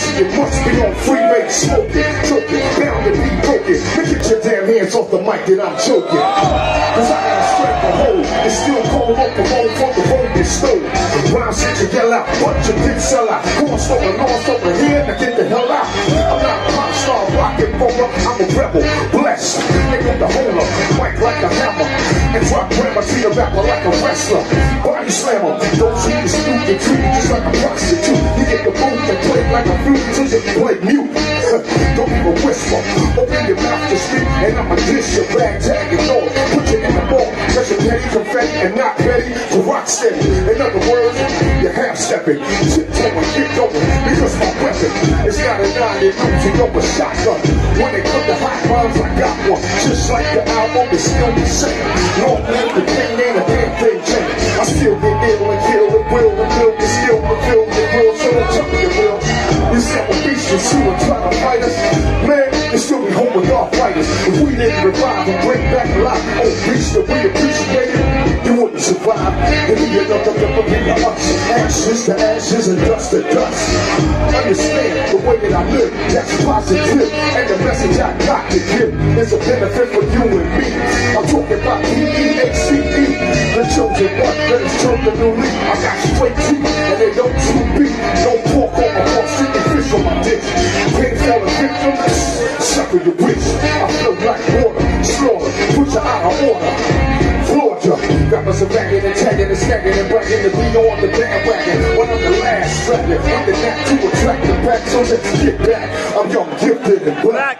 You must be on freeway smoking, choking, bound to be broken. But get your damn hands off the mic that I'm choking. Cause I ain't straight the hole. It's still cold off the road from the road get stolen. Rhymes hit you yell out, but you didn't sell out. Corn stolen, lost over here, now get the hell out. I'm not a pop star, rock and roller, I'm a rebel, blessed. Ain't got the holder, mic like a hammer, and drop grammar to your rapper like a wrestler. Body slammer, those who you stupid, treat you just like a prostitute. You get the boot and play like a flute till you play mute. Don't even whisper, open your mouth to speak, and I'ma dish your rag tag and all. Put you in the ball, cause you're petty, confetti, and not ready to rock steady. In other words, you're half-stepping, tiptoeing, get going, because my weapon is not a 9 and losing over shotgun. When it comes to hot rhymes, I got one, just like the album is still the same. Long live the king, ain't a damn thing changed. I still get ill and kill and will and build and still reveal the real, so don't tell me you will. You set a beast and sue and try to fight us, man, you still be home with arthritis. If we didn't revive and bring back life, oh, beast that we appreciated, you wouldn't survive. And be another memory of us. Ashes to ashes and dust to dust. Understand the way that I live, that's positive. And the message I got to give is a benefit for you and me. I'm talking about P-E-A-C-E, the chosen one that is turned a new leaf. I got straight teeth and they don't too beat. No pork on my horse, sticking fish on my dick. Pain for a victim, sucker your wish. I feel like water, slaughter, put you out of order. Rappers are bagging and tagging and snagging and bragging to be on the bandwagon. When I'm the last dragon, I'm the knack to attract the back, so let's get back. I'm young, gifted, and black.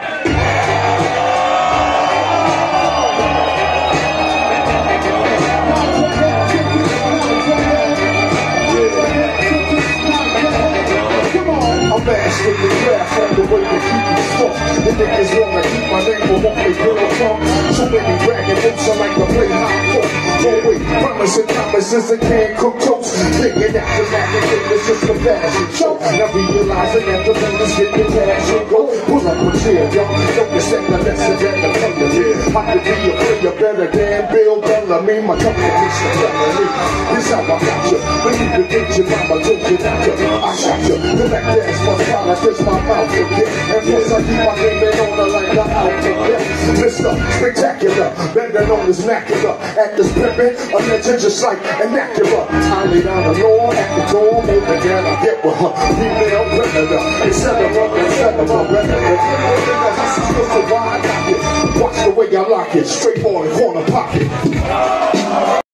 I'm fast with the craft on the way to keep me stuck. The niggas wanna keep my name for what they build from. So many bragging books are like to play high court. Always promising promises and can't cook toast. Thinking that the magic is just a fashion show. Now realizing that the business get the cash and go. Pull up a chair, y'all. Don't understand the message and the player. I could be a player better than Bill Bellamy. My company is the family. This how I got you. When you could get your mama, told you not to. I shot you. The back dance was fine, I kiss my mouth again. And plus I keep my name on her like the alphabet. Mr. Spectacular, better known as Macula. At this pimpin', a legend just like an Acura. I lay down the law at the door, moving down, I get with her. Female predator, etc. So why I got it? Watch the way I lock it, straight on the corner pocket.